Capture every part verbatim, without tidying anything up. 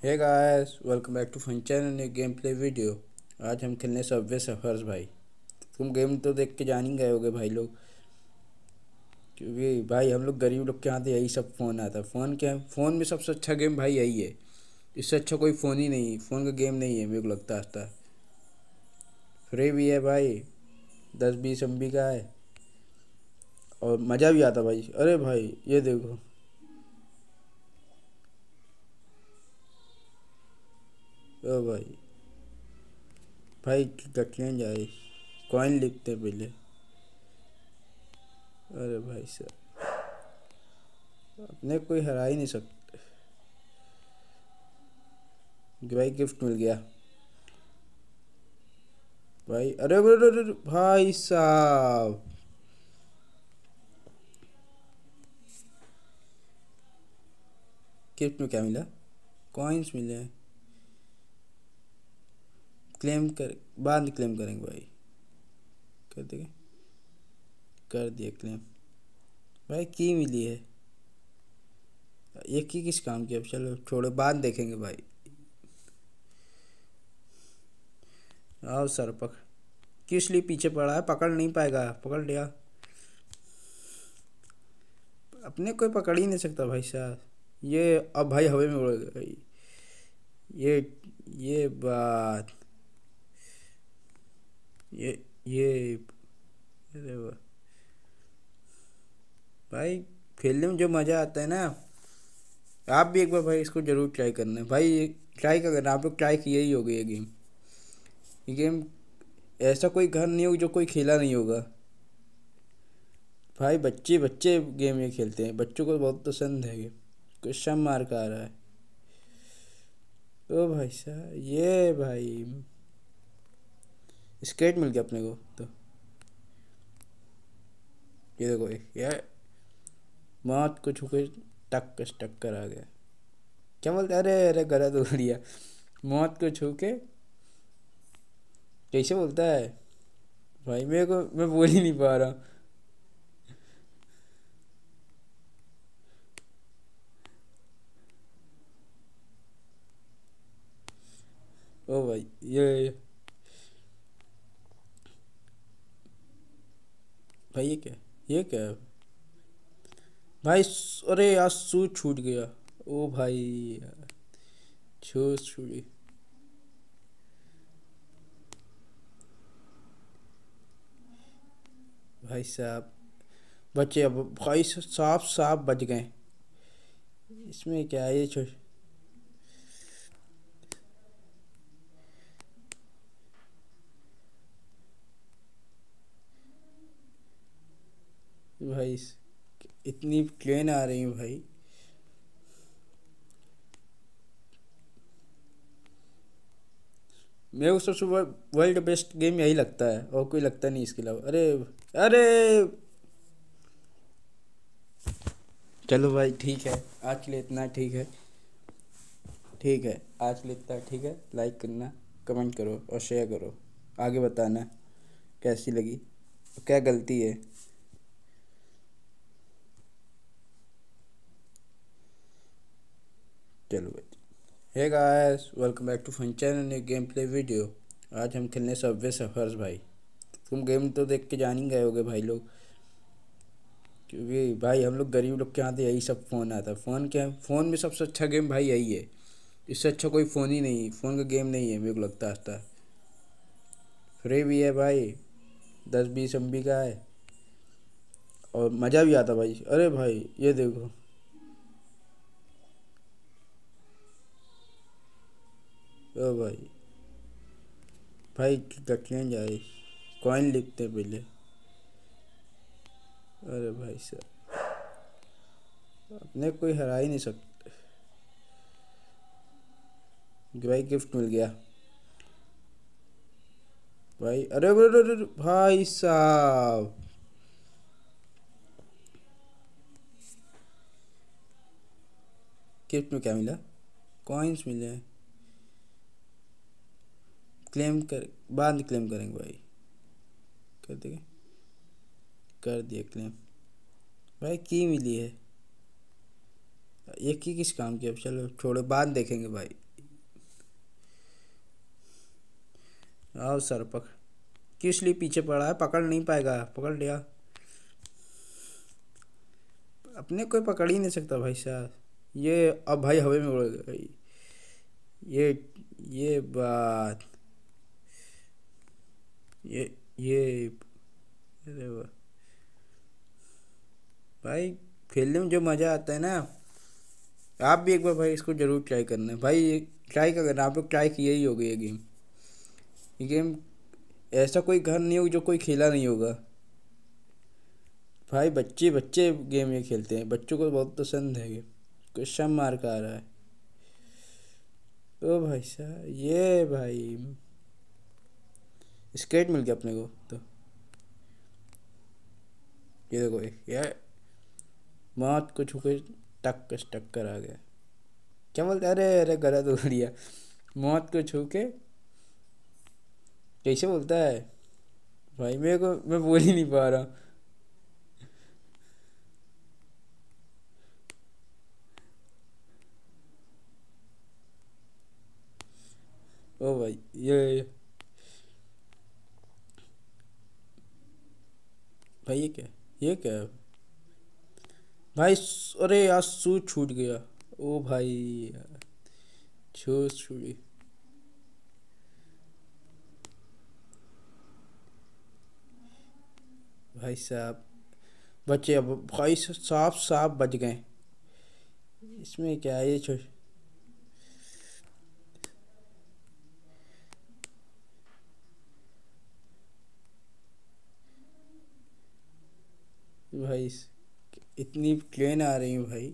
Hey guys, welcome back to fun channel new game play video. आज हम खेलने Subway suffers भाई। तुम गेम तो देख के जान ही गए होगे भाई लोग, क्योंकि भाई हम लोग गरीब लोग के यहाँ तो यही सब फ़ोन आता है। फ़ोन क्या, फ़ोन में सबसे अच्छा गेम भाई यही है। इससे अच्छा कोई फ़ोन ही नहीं, फ़ोन का गेम नहीं है मेरे को लगता आता। फ्री भी है भाई, दस बीस एम बी का है और मज़ा भी आता भाई। अरे भाई ये देखो, ओ भाई भाई कटलें जा रही, कॉइन लिखते हैं पहले। अरे भाई साहब, अपने कोई हरा ही नहीं सकता। भाई गिफ्ट मिल गया भाई। अरे अरे अरे अरे, भाई साहब, गिफ्ट में क्या मिला? कॉइन्स मिले हैं। क्लेम कर, बाद में क्लेम करेंगे भाई। कर देंगे, कर दिया क्लेम भाई। की मिली है, ये की किस काम की? अब चलो छोड़ो, बाद देखेंगे भाई। आओ सर, पक किस लिए पीछे पड़ा है? पकड़ नहीं पाएगा, पकड़ लिया। अपने कोई पकड़ ही नहीं सकता भाई साहब। ये अब भाई हवा में उड़ गई। ये ये बात, ये ये अरे वाह भाई, खेलने में जो मज़ा आता है ना, आप भी एक बार भाई इसको जरूर ट्राई करना है भाई। ट्राई का करना, आप लोग ट्राई किए ही होगे ये गेम। ये गेम ऐसा कोई घर नहीं होगा जो कोई खेला नहीं होगा भाई। बच्चे बच्चे गेम ये खेलते हैं, बच्चों को बहुत पसंद है। गेम क्वेश्चन मार्क आ रहा है। ओ भाई साहब, ये भाई स्केट मिल गया अपने को तो। ये देखो, ये मौत को छू के टक टक्कर आ गया। क्या बोलते? अरे अरे गलत बोल दिया। मौत को छू के कैसे बोलता है भाई? मेरे को, मैं बोल ही नहीं पा रहा। ओ भाई ये भाई, ये क्या, ये क्या है भाई? अरे यार, शूज छूट गया। ओ भाई यार, शूज छूटी भाई साहब। बचे अब भाई, साफ साफ बच गए। इसमें क्या है? ये छोड़ भाई, इतनी ट्रेन आ रही है भाई। मेरे को सबसे वर्ल्ड बेस्ट गेम यही लगता है, और कोई लगता नहीं इसके अलावा। अरे अरे, चलो भाई ठीक है, आज के लिए इतना ठीक है। ठीक है, आज के लिए इतना ठीक है। लाइक करना, कमेंट करो और शेयर करो। आगे बताना कैसी लगी, क्या गलती है। चलो भाई। Hey guys, welcome back to fun channel new game play video. आज हम खेलने सबवे सफर्स भाई। तुम गेम तो देख के जान ही गए होगे भाई लोग, क्योंकि भाई हम लोग गरीब लोग के यहाँ तो यही सब फ़ोन आता है। फ़ोन क्या, फ़ोन में सबसे अच्छा गेम भाई यही है। इससे अच्छा कोई फ़ोन ही नहीं, फ़ोन का गेम नहीं है मेरे को लगता आता। फ्री भी है भाई, दस बीस एम बी का है और मज़ा भी आता भाई। अरे भाई ये देखो, ओ भाई भाई कटलें जा रही, कॉइन लिखते हैं पहले। अरे भाई साहब, अपने कोई हरा ही नहीं सकता। भाई गिफ्ट मिल गया भाई। अरे अरे अरे अरे, भाई साहब, गिफ्ट में क्या मिला? कॉइन्स मिले हैं। क्लेम कर, बाद में क्लेम करेंगे भाई। कर देंगे, कर दिया क्लेम भाई। की मिली है, ये की किस काम की? अब चलो छोड़ो, बाद देखेंगे भाई। आओ सर पकड़, किस लिए पीछे पड़ा है? पकड़ नहीं पाएगा, पकड़ लिया। अपने कोई पकड़ ही नहीं सकता भाई साहब। ये अब भाई हवा में उड़ गई। ये ये बात, ये ये अरे वाह भाई, खेलने में जो मज़ा आता है ना, आप भी एक बार भाई इसको जरूर ट्राई करना भाई। ट्राई का करना, आप लोग ट्राई किए ही होगे ये गेम। ये गेम ऐसा कोई घर नहीं होगा जो कोई खेला नहीं होगा भाई। बच्चे बच्चे गेम ये खेलते हैं, बच्चों को बहुत पसंद है। ये क्वेश्चन मार्क आ रहा है। ओ भाई साहब, ये भाई स्केट मिल गया अपने को तो। ये देखो, ये मौत को छू के टक टक्कर आ गया। क्या बोलते? अरे अरे गलत हो गया। मौत को छू के कैसे बोलता है भाई? मेरे को मैं बोल ही नहीं पा रहा। ओ भाई, ये भाई ये क्या, ये क्या है भाई? अरे यार शू छूट गया। ओ भाई, शू छूट। भाई साहब बचे अब भाई, साफ साफ बच गए। इसमें क्या है? ये छो भाई, इतनी ट्रेन आ रही है भाई।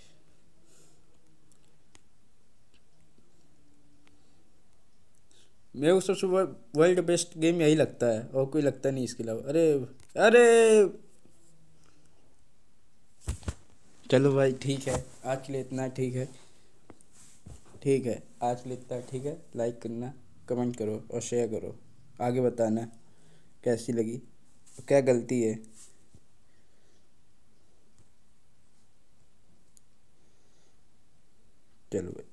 मेरे को सबसे वर्ल्ड बेस्ट गेम यही लगता है, और कोई लगता नहीं इसके अलावा। अरे अरे, चलो भाई ठीक है, आज के लिए इतना ठीक है। ठीक है, आज के लिए इतना ठीक है। लाइक करना, कमेंट करो और शेयर करो। आगे बताना कैसी लगी, क्या गलती है। चलो भाई।